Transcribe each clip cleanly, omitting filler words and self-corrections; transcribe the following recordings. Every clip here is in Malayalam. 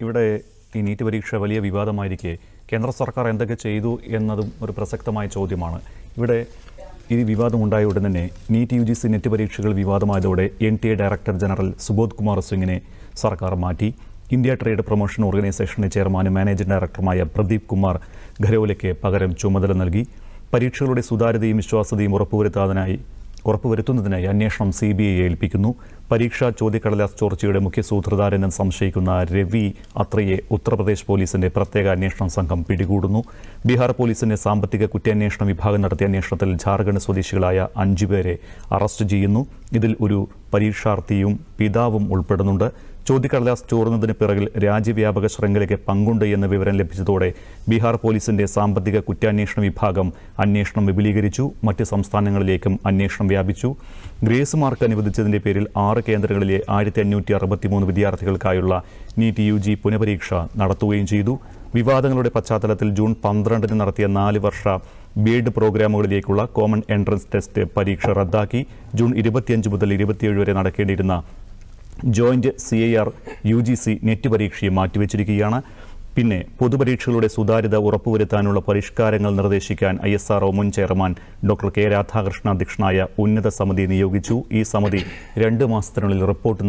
ഇവിടെ ഈ നീറ്റ് പരീക്ഷ വലിയ വിവാദമായിരിക്കെ കേന്ദ്ര സർക്കാർ എന്തൊക്കെ ചെയ്തു എന്നതും ഒരു പ്രസക്തമായ ചോദ്യമാണ്. ഇവിടെ ഈ വിവാദമുണ്ടായ ഉടൻ തന്നെ നീറ്റ് UGC നെറ്റ് പരീക്ഷകൾ വിവാദമായതോടെ NTA director general Subodh Kumar സിംഗിനെ സർക്കാർ മാറ്റി. ഇന്ത്യ ട്രേഡ് പ്രൊമോഷൻ ഓർഗനൈസേഷന്റെ ചെയർമാനും മാനേജിംഗ് ഡയറക്ടറുമായ പ്രദീപ് കുമാർ ഖരോലയ്ക്ക് പകരം ചുമതല നൽകി. പരീക്ഷകളുടെ സുതാര്യതയും വിശ്വാസ്യതയും ഉറപ്പുവരുത്തുന്നതിനായി അന്വേഷണം CBI ഏൽപ്പിക്കുന്നു. പരീക്ഷാ ചോദ്യക്കടലാസ് ചോർച്ചയുടെ മുഖ്യ സൂത്രധാരനെന്ന് സംശയിക്കുന്ന രവി അത്രയെ ഉത്തർപ്രദേശ് പോലീസിന്റെ പ്രത്യേക അന്വേഷണ സംഘം പിടികൂടുന്നു. ബീഹാർ പോലീസിന്റെ സാമ്പത്തിക കുറ്റാന്വേഷണ വിഭാഗം നടത്തിയ അന്വേഷണത്തിൽ ജാർഖണ്ഡ് സ്വദേശികളായ 5 പേരെ അറസ്റ്റ് ചെയ്യുന്നു. ഇതിൽ ഒരു പരീക്ഷാർത്ഥിയും പിതാവും ഉൾപ്പെടുന്നുണ്ട്. ചോദ്യക്കടലാസ് ചോർന്നതിന് പിറകിൽ രാജ്യവ്യാപക ശൃംഖലയ്ക്ക് പങ്കുണ്ട് എന്ന വിവരം ലഭിച്ചതോടെ ബീഹാർ പോലീസിന്റെ സാമ്പത്തിക കുറ്റാന്വേഷണ വിഭാഗം അന്വേഷണം വിപുലീകരിച്ചു. മറ്റ് സംസ്ഥാനങ്ങളിലേക്കും അന്വേഷണം വ്യാപിച്ചു. ഗ്രേസ് മാർക്ക് അനുവദിച്ചതിന്റെ പേരിൽ 6 കേന്ദ്രങ്ങളിലെ 1563 വിദ്യാർത്ഥികൾക്കായുള്ള നീറ്റ് UG പുനഃപരീക്ഷ നടത്തുകയും ചെയ്തു. വിവാദങ്ങളുടെ പശ്ചാത്തലത്തിൽ ജൂൺ 12 നടത്തിയ 4 വർഷ ബിഎഡ് പ്രോഗ്രാമുകളിലേക്കുള്ള കോമൺ എൻട്രൻസ് ടെസ്റ്റ് പരീക്ഷ റദ്ദാക്കി. ജൂൺ 25 മുതൽ 27 വരെ നടക്കേണ്ടിയിരുന്ന ജോയിന്റ് CIR UGC നെറ്റ് പരീക്ഷയെ മാറ്റിവെച്ചിരിക്കുകയാണ്. പിന്നെ പൊതുപരീക്ഷകളുടെ സുതാര്യത ഉറപ്പുവരുത്താനുള്ള പരിഷ്കാരങ്ങൾ നിർദ്ദേശിക്കാൻ ISRO മുൻ ചെയർമാൻ ഡോക്ടർ K. രാധാകൃഷ്ണൻ അധ്യക്ഷനായ ഉന്നത സമിതി നിയോഗിച്ചു. ഈ സമിതി 2 മാസത്തിനുള്ളിൽ റിപ്പോർട്ട്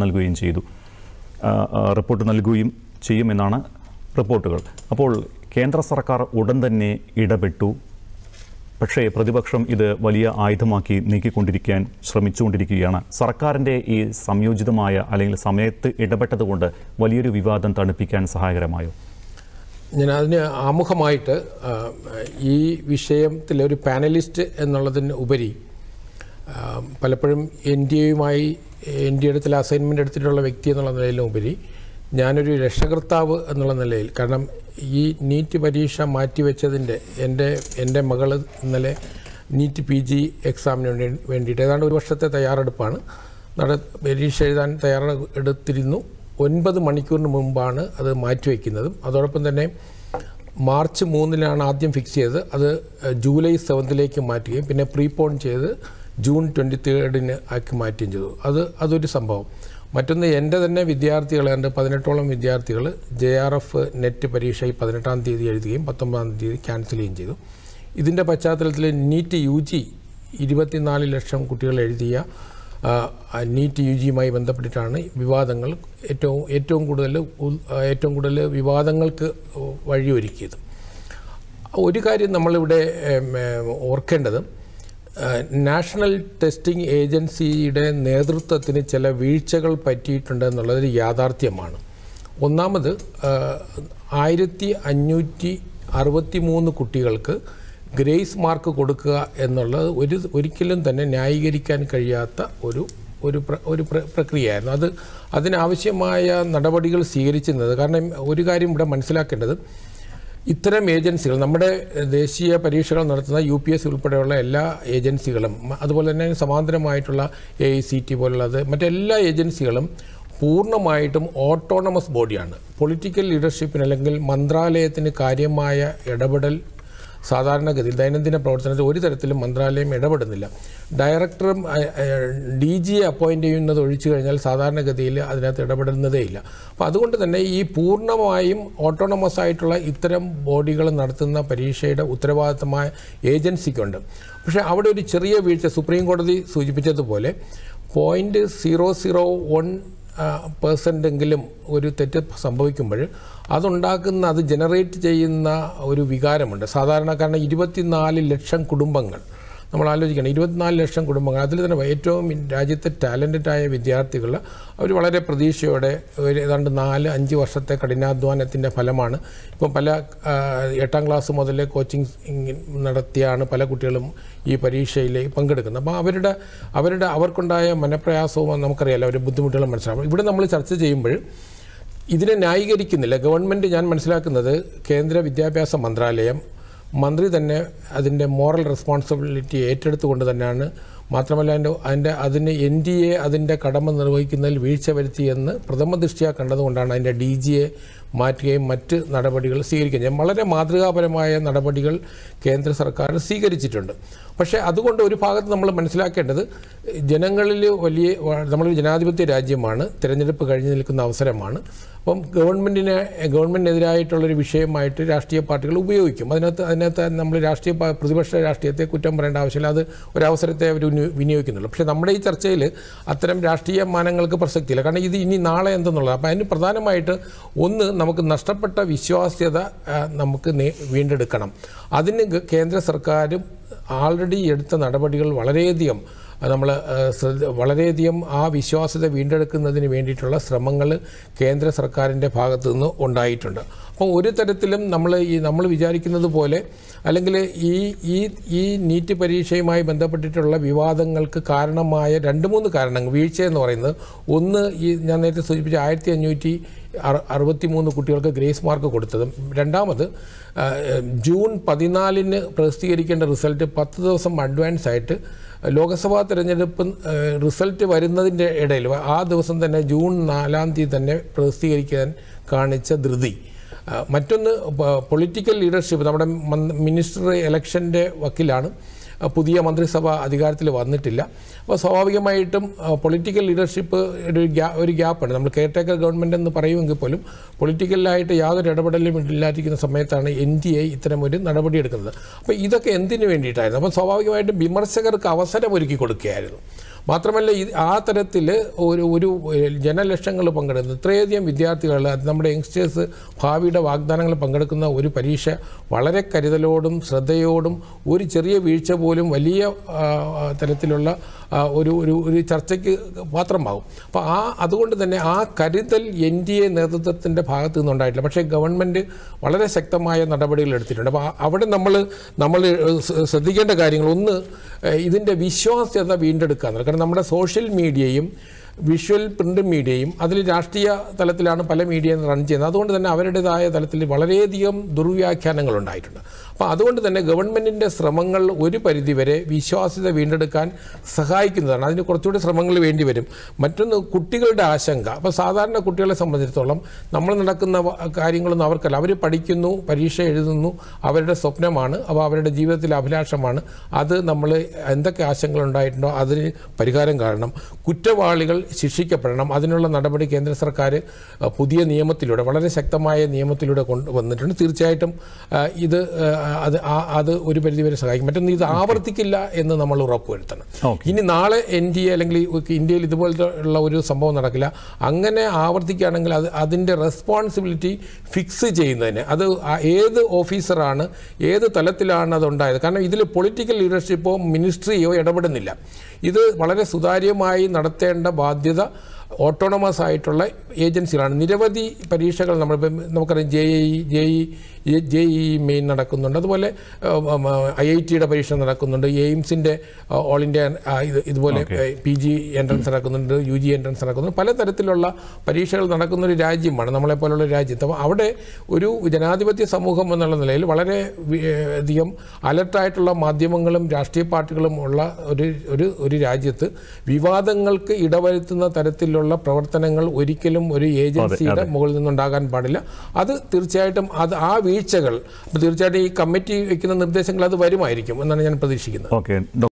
നൽകുകയും ചെയ്യുമെന്നാണ് റിപ്പോർട്ടുകൾ. അപ്പോൾ കേന്ദ്ര സർക്കാർ ഉടൻ തന്നെ ഇടപെട്ടു. പക്ഷേ പ്രതിപക്ഷം ഇത് വലിയ ആയുധമാക്കി നീക്കിക്കൊണ്ടിരിക്കാൻ ശ്രമിച്ചുകൊണ്ടിരിക്കുകയാണ്. സർക്കാരിൻ്റെ ഈ സംയോജിതമായ അല്ലെങ്കിൽ സമയത്ത് ഇടപെട്ടതുകൊണ്ട് വലിയൊരു വിവാദം തണുപ്പിക്കാൻ സഹായകരമായോ? ഞാൻ അതിന് ആമുഖമായിട്ട് ഈ വിഷയത്തിൽ ഒരു പാനലിസ്റ്റ് എന്നുള്ളതിന് ഉപരി പലപ്പോഴും NDAയുടെ ചില അസൈൻമെൻ്റ് എടുത്തിട്ടുള്ള വ്യക്തി എന്നുള്ള നിലയിലും ഉപരി ഞാനൊരു രക്ഷകർത്താവ് എന്നുള്ള നിലയിൽ, കാരണം ഈ നീറ്റ് പരീക്ഷ മാറ്റിവെച്ചതിൻ്റെ എൻ്റെ മകൾ ഇന്നലെ നീറ്റ് PG എക്സാമിന് വേണ്ടിയിട്ട് ഏതാണ്ട് 1 വർഷത്തെ തയ്യാറെടുപ്പാണ് പരീക്ഷ എഴുതാൻ തയ്യാറെടുത്തിരുന്നു. 9 മണിക്കൂറിന് മുമ്പാണ് അത് മാറ്റിവെക്കുന്നതും. അതോടൊപ്പം തന്നെ മാർച്ച് 3 ആദ്യം ഫിക്സ് ചെയ്തത്, അത് ജൂലൈ 7 മാറ്റുകയും പിന്നെ പ്രീപോൺ ചെയ്ത് ജൂൺ 23 ആക്കി മാറ്റുകയും ചെയ്തു. അതൊരു സംഭവം. മറ്റൊന്ന്, എൻ്റെ തന്നെ വിദ്യാർത്ഥികൾ, എൻ്റെ 18ഓളം വിദ്യാർത്ഥികൾ JRF നെറ്റ് പരീക്ഷ 18-ാം തീയതി എഴുതുകയും 19-ാം തീയതി ക്യാൻസൽ ചെയ്യുകയും ചെയ്തു. ഇതിൻ്റെ പശ്ചാത്തലത്തിൽ നീറ്റ് UG 24 ലക്ഷം കുട്ടികൾ എഴുതിയ നീറ്റ് UGയുമായി ബന്ധപ്പെട്ടിട്ടാണ് വിവാദങ്ങൾ ഏറ്റവും കൂടുതൽ വിവാദങ്ങൾക്ക് വഴിയൊരുക്കിയത്. ഒരു കാര്യം നമ്മളിവിടെ ഓർക്കേണ്ടത്, നാഷണൽ ടെസ്റ്റിംഗ് ഏജൻസിയുടെ നേതൃത്വത്തിന് ചില വീഴ്ചകൾ പറ്റിയിട്ടുണ്ട് എന്നുള്ളതൊരു യാഥാർത്ഥ്യമാണ്. ഒന്നാമത് 1563 കുട്ടികൾക്ക് ഗ്രേസ് മാർക്ക് കൊടുക്കുക എന്നുള്ളത് ഒരിക്കലും തന്നെ ന്യായീകരിക്കാൻ കഴിയാത്ത ഒരു പ്രക്രിയയായിരുന്നു. അതിനാവശ്യമായ നടപടികൾ സ്വീകരിച്ചിരുന്നത്. കാരണം ഒരു കാര്യം ഇവിടെ മനസ്സിലാക്കേണ്ടത്, ഇത്തരം ഏജൻസികൾ, നമ്മുടെ ദേശീയ പരീക്ഷകൾ നടത്തുന്ന UPSC ഉൾപ്പെടെയുള്ള എല്ലാ ഏജൻസികളും, അതുപോലെ തന്നെ സമാന്തരമായിട്ടുള്ള AICT പോലുള്ളത്, മറ്റെല്ലാ ഏജൻസികളും പൂർണ്ണമായിട്ടും ഓട്ടോണമസ് ബോഡിയാണ്. പൊളിറ്റിക്കൽ ലീഡർഷിപ്പിന് അല്ലെങ്കിൽ മന്ത്രാലയത്തിന് കാര്യമായ ഇടപെടൽ സാധാരണഗതിയിൽ ദൈനംദിന പ്രവർത്തനത്തിൽ ഒരു തരത്തിലും മന്ത്രാലയം ഇടപെടുന്നില്ല. ഡയറക്ടറും DG അപ്പോയിൻ്റ് ചെയ്യുന്നത് ഒഴിച്ചു കഴിഞ്ഞാൽ സാധാരണഗതിയിൽ അതിനകത്ത് ഇടപെടുന്നതേയില്ല. അപ്പോൾ അതുകൊണ്ട് തന്നെ ഈ പൂർണ്ണമായും ഓട്ടോണമസ് ആയിട്ടുള്ള ഇത്തരം ബോഡികൾ നടത്തുന്ന പരീക്ഷയുടെ ഉത്തരവാദിത്തമായ ഏജൻസിക്കുണ്ട്. പക്ഷേ അവിടെ ഒരു ചെറിയ വീഴ്ച, സുപ്രീം കോടതി സൂചിപ്പിച്ചതുപോലെ 0.001% ഒരു തെറ്റ് സംഭവിക്കുമ്പോൾ അത് ജനറേറ്റ് ചെയ്യുന്ന ഒരു വികാരമുണ്ട് സാധാരണക്കാരന്. 24 ലക്ഷം കുടുംബങ്ങൾ നമ്മൾ ആലോചിക്കണം, 24 ലക്ഷം കുടുംബങ്ങൾ. അതിൽ തന്നെ ഏറ്റവും രാജ്യത്തെ ടാലൻറ്റഡായ വിദ്യാർത്ഥികൾ അവർ വളരെ പ്രതീക്ഷയോടെ ഏതാണ്ട് 4-5 വർഷത്തെ കഠിനാധ്വാനത്തിൻ്റെ ഫലമാണ്. ഇപ്പം പല 8ാം ക്ലാസ് മുതൽ കോച്ചിങ് നടത്തിയാണ് പല കുട്ടികളും ഈ പരീക്ഷയിൽ പങ്കെടുക്കുന്നത്. അപ്പോൾ അവർക്കുണ്ടായ മനപ്രയാസവും നമുക്കറിയാമല്ലോ, അവരുടെ ബുദ്ധിമുട്ടുകളും മനസ്സിലാവും. ഇവിടെ നമ്മൾ ചർച്ച ചെയ്യുമ്പോൾ ഇതിനെ ന്യായീകരിക്കുന്നില്ല ഗവൺമെൻറ്. ഞാൻ മനസ്സിലാക്കുന്നത് കേന്ദ്ര വിദ്യാഭ്യാസ മന്ത്രാലയം, മന്ത്രി തന്നെ അതിൻ്റെ മോറൽ റെസ്പോൺസിബിലിറ്റി ഏറ്റെടുത്തുകൊണ്ട് തന്നെയാണ്. മാത്രമല്ല അതിന് NDA അതിൻ്റെ കടമ നിർവഹിക്കുന്നതിൽ വീഴ്ച വരുത്തിയെന്ന് പ്രഥമ ദൃഷ്ട്യാ കണ്ടതുകൊണ്ടാണ് അതിൻ്റെ DGയെ മാറ്റുകയും മറ്റ് നടപടികൾ സ്വീകരിക്കുകയും ചെയ്യും. വളരെ മാതൃകാപരമായ നടപടികൾ കേന്ദ്ര സർക്കാർ സ്വീകരിച്ചിട്ടുണ്ട്. പക്ഷേ അതുകൊണ്ട് ഒരു ഭാഗത്ത് നമ്മൾ മനസ്സിലാക്കേണ്ടത് ജനങ്ങളിൽ നമ്മളൊരു ജനാധിപത്യ രാജ്യമാണ്, തിരഞ്ഞെടുപ്പ് കഴിഞ്ഞ് നിൽക്കുന്ന അവസരമാണ്. അപ്പം ഗവൺമെൻറ്റിനെതിരായിട്ടുള്ളൊരു വിഷയമായിട്ട് രാഷ്ട്രീയ പാർട്ടികൾ ഉപയോഗിക്കും. അതിനകത്ത് നമ്മൾ പ്രതിപക്ഷ രാഷ്ട്രീയത്തെ കുറ്റം പറയേണ്ട ആവശ്യമില്ല, അത് ഒരവസരത്തെ അവർ വിനിയോഗിക്കുന്നുള്ളൂ. പക്ഷേ നമ്മുടെ ഈ ചർച്ചയിൽ അത്തരം രാഷ്ട്രീയ മാനങ്ങൾക്ക് പ്രസക്തിയില്ല. കാരണം ഇത് ഇനി നാളെ എന്തെന്നുള്ളത്. അപ്പോൾ അതിന് പ്രധാനമായിട്ട് ഒന്ന്, നമുക്ക് നഷ്ടപ്പെട്ട വിശ്വാസ്യത നമുക്ക് വീണ്ടെടുക്കണം. അതിന് കേന്ദ്ര സർക്കാരും ആൾറെഡി എടുത്ത നടപടികൾ വളരെയധികം ആ വിശ്വാസ്യത വീണ്ടെടുക്കുന്നതിന് വേണ്ടിയിട്ടുള്ള ശ്രമങ്ങൾ കേന്ദ്ര സർക്കാരിൻ്റെ ഭാഗത്തു നിന്ന് ഉണ്ടായിട്ടുണ്ട്. അപ്പോൾ ഒരു തരത്തിലും നമ്മൾ വിചാരിക്കുന്നത് പോലെ, അല്ലെങ്കിൽ ഈ നീറ്റ് പരീക്ഷയുമായി ബന്ധപ്പെട്ടിട്ടുള്ള വിവാദങ്ങൾക്ക് കാരണമായ 2-3 കാരണങ്ങൾ, വീഴ്ചയെന്ന് പറയുന്നത്, ഒന്ന് ഞാൻ നേരത്തെ സൂചിപ്പിച്ച 1563 കുട്ടികൾക്ക് ഗ്രേസ് മാർക്ക് കൊടുത്തതും, രണ്ടാമത് ജൂൺ 14 പ്രസിദ്ധീകരിക്കേണ്ട റിസൾട്ട് 10 ദിവസം അഡ്വാൻസ് ആയിട്ട് ലോക്സഭാ തെരഞ്ഞെടുപ്പ് റിസൾട്ട് വരുന്നതിൻ്റെ ഇടയിൽ ആ ദിവസം തന്നെ ജൂൺ 4-ാം തീയതി തന്നെ പ്രസിദ്ധീകരിക്കാൻ കാണിച്ച ധൃതി. മറ്റൊന്ന്, പൊളിറ്റിക്കൽ ലീഡർഷിപ്പ്. നമ്മുടെ മിനിസ്റ്റർ ഇലക്ഷൻ്റെ വക്കിലാണ്, പുതിയ മന്ത്രിസഭ അധികാരത്തിൽ വന്നിട്ടില്ല. അപ്പോൾ സ്വാഭാവികമായിട്ടും പൊളിറ്റിക്കൽ ലീഡർഷിപ്പ് ഒരു ഗ്യാപ്പാണ്. നമ്മൾ കെയർടേക്കർ ഗവൺമെൻറ് എന്ന് പറയുമെങ്കിൽ പോലും പൊളിറ്റിക്കലായിട്ട് യാതൊരു ഇടപെടലും ഇല്ലാതിരിക്കുന്ന സമയത്താണ് NDA ഇത്തരമൊരു നടപടിയെടുക്കുന്നത്. അപ്പോൾ ഇതൊക്കെ എന്തിനു വേണ്ടിയിട്ടായിരുന്നു? അപ്പോൾ സ്വാഭാവികമായിട്ടും വിമർശകർക്ക് അവസരം ഒരുക്കി കൊടുക്കുകയായിരുന്നു. മാത്രമല്ല, ആ തരത്തിൽ ഒരു ജനലക്ഷങ്ങൾ പങ്കെടുക്കുന്ന ഇത്രയധികം വിദ്യാർത്ഥികൾ, നമ്മുടെ യങ്സ്റ്റേഴ്സ് ഭാവിയുടെ വാഗ്ദാനങ്ങൾ പങ്കെടുക്കുന്ന ഒരു പരീക്ഷ വളരെ കരുതലോടും ശ്രദ്ധയോടും ഒരു ചെറിയ വീഴ്ച പോലും വലിയ തരത്തിലുള്ള ഒരു ചർച്ചയ്ക്ക് പാത്രമാകും. അപ്പോൾ അതുകൊണ്ട് തന്നെ ആ കരുതൽ NDA നേതൃത്വത്തിൻ്റെ ഭാഗത്തു നിന്നുണ്ടായിട്ടില്ല. പക്ഷേ ഗവൺമെൻറ് വളരെ ശക്തമായ നടപടികൾ എടുത്തിട്ടുണ്ട്. അപ്പോൾ അവിടെ നമ്മൾ ശ്രദ്ധിക്കേണ്ട കാര്യങ്ങൾ, ഒന്ന്, ഇതിൻ്റെ വിശ്വാസ്യത വീണ്ടെടുക്കുക എന്നുള്ളത്. കാരണം നമ്മുടെ സോഷ്യൽ മീഡിയയും വിഷ്വൽ പ്രിൻ്റ് മീഡിയയും അതിൽ രാഷ്ട്രീയ തലത്തിലാണ് പല മീഡിയയും റൺ ചെയ്യുന്നത്. അതുകൊണ്ട് തന്നെ അവരുടേതായ തലത്തിൽ വളരെയധികം ദുർവ്യാഖ്യാനങ്ങൾ ഉണ്ടായിട്ടുണ്ട്. അപ്പോൾ അതുകൊണ്ട് തന്നെ ഗവൺമെൻറ്റിൻ്റെ ശ്രമങ്ങൾ ഒരു പരിധിവരെ വിശ്വാസ്യത വീണ്ടെടുക്കാൻ സഹായിക്കുന്നതാണ്. അതിന് കുറച്ചുകൂടി ശ്രമങ്ങൾ വേണ്ടി വരും. മറ്റൊന്ന്, കുട്ടികളുടെ ആശങ്ക. അപ്പോൾ സാധാരണ കുട്ടികളെ സംബന്ധിച്ചിടത്തോളം നമ്മൾ നടക്കുന്ന കാര്യങ്ങളൊന്നും അവർക്കല്ല. അവർ പഠിക്കുന്നു, പരീക്ഷ എഴുതുന്നു, അവരുടെ സ്വപ്നമാണ്, അപ്പോൾ അവരുടെ ജീവിതത്തിലെ അഭിലാഷമാണ്. അത് നമ്മൾ എന്തൊക്കെ ആശങ്കകൾ ഉണ്ടായിട്ടുണ്ടോ അതിന് പരിഹാരം കാണണം. കുറ്റവാളികൾ ശിക്ഷിക്കപ്പെടണം. അതിനുള്ള നടപടി കേന്ദ്ര സർക്കാർ പുതിയ നിയമത്തിലൂടെ, വളരെ ശക്തമായ നിയമത്തിലൂടെ കൊണ്ടുവന്നിട്ടുണ്ട്. തീർച്ചയായിട്ടും അത് ഒരു പരിധിവരെ സഹായിക്കും. മറ്റൊന്ന്, ഇത് ആവർത്തിക്കില്ല എന്ന് നമ്മൾ ഉറപ്പുവരുത്തണം. ഇനി നാളെ NDA അല്ലെങ്കിൽ ഇന്ത്യയിൽ ഇതുപോലത്തെ ഉള്ള ഒരു സംഭവം നടക്കില്ല. അങ്ങനെ ആവർത്തിക്കുകയാണെങ്കിൽ അതിൻ്റെ റെസ്പോൺസിബിലിറ്റി ഫിക്സ് ചെയ്യുന്നതിന് അത് ഏത് ഓഫീസറാണ്, ഏത് തലത്തിലാണ് അതുണ്ടായത്. കാരണം ഇതിൽ പൊളിറ്റിക്കൽ ലീഡർഷിപ്പോ മിനിസ്ട്രിയോ ഇടപെടുന്നില്ല. ഇത് വളരെ സുതാര്യമായി നടത്തേണ്ട ബാധ്യത ഓട്ടോണമസ് ആയിട്ടുള്ള ഏജൻസികളാണ്. നിരവധി പരീക്ഷകൾ നമുക്കറിയാം, JEE മെയിൻ നടക്കുന്നുണ്ട്, അതുപോലെ IITയുടെ പരീക്ഷ നടക്കുന്നുണ്ട്, എയിംസിൻ്റെ ഓൾ ഇന്ത്യ ഇതുപോലെ PG എൻട്രൻസ് നടക്കുന്നുണ്ട്, UG എൻട്രൻസ് നടക്കുന്നുണ്ട്. പലതരത്തിലുള്ള പരീക്ഷകൾ നടക്കുന്നൊരു രാജ്യമാണ് നമ്മളെപ്പോലുള്ള രാജ്യത്ത്. അപ്പോൾ അവിടെ ഒരു ജനാധിപത്യ സമൂഹം എന്നുള്ള നിലയിൽ വളരെ അധികം അലർട്ടായിട്ടുള്ള മാധ്യമങ്ങളും രാഷ്ട്രീയ പാർട്ടികളും ഉള്ള ഒരു രാജ്യത്ത് വിവാദങ്ങൾക്ക് ഇടവരുത്തുന്ന തരത്തിലുള്ള പ്രവർത്തനങ്ങൾ ഒരിക്കലും ഒരു ഏജൻസിയുടെ മുകളിൽ നിന്നുണ്ടാകാൻ പാടില്ല. അത് തീർച്ചയായിട്ടും ആ വീഴ്ചകൾ തീർച്ചയായിട്ടും ഈ കമ്മിറ്റി വയ്ക്കുന്ന നിർദ്ദേശങ്ങൾ അത് വരുമായിരിക്കും എന്നാണ് ഞാൻ പ്രതീക്ഷിക്കുന്നത്.